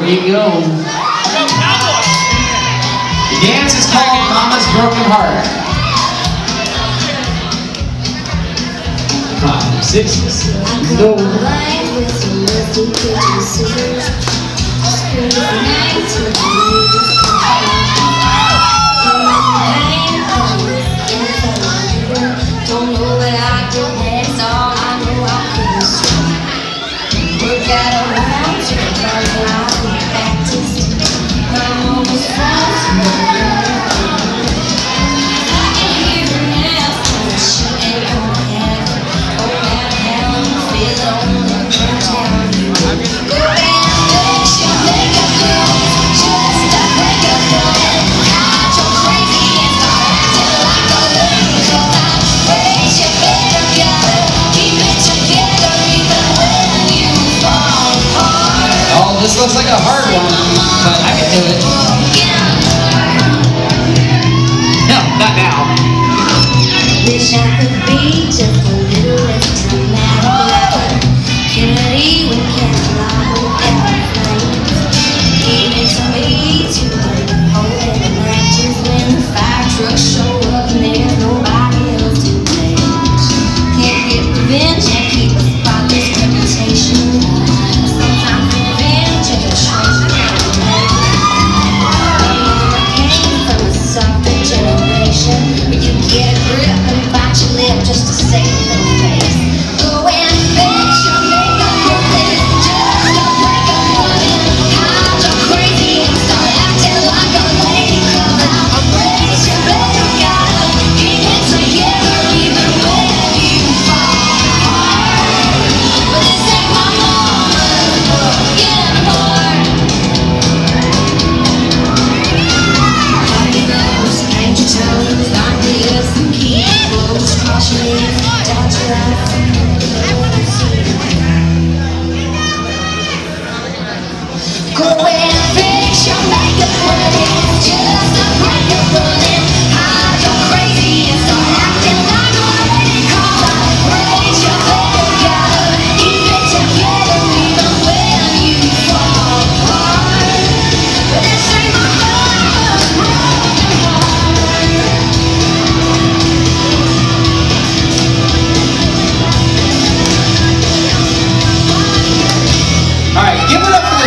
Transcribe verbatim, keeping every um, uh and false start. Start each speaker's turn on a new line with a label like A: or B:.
A: There you go. The dance is called Mama's Broken Heart. Five, six, seven, go.
B: Don't know what I do, that's all I know. I couldn't swim. Work out around to the bottom, I could practice. My mom was false. I can hear her now, but she ain't gonna have it. No matter how you feel, only burn down you. Go down, make you make a girl, just to break a girl. Not your crazy and start acting like a little girl.
A: Oh, this looks like a hard one, but I can do it. No, not now.
B: Wish I could be just a little less dramatic. Kennedy when